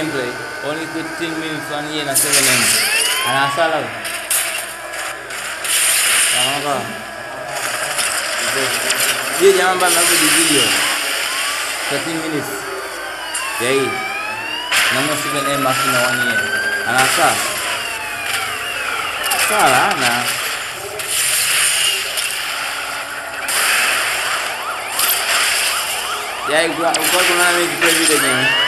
gameplay. Only 15 minutes 1 year na 7 M. Anasa lang. Tama ka. Dia jangan banyak di video. 13 minutes. Jadi, nomor 7 M masih na 1 year. Anasa. Salah na. Jadi gua kena play video game.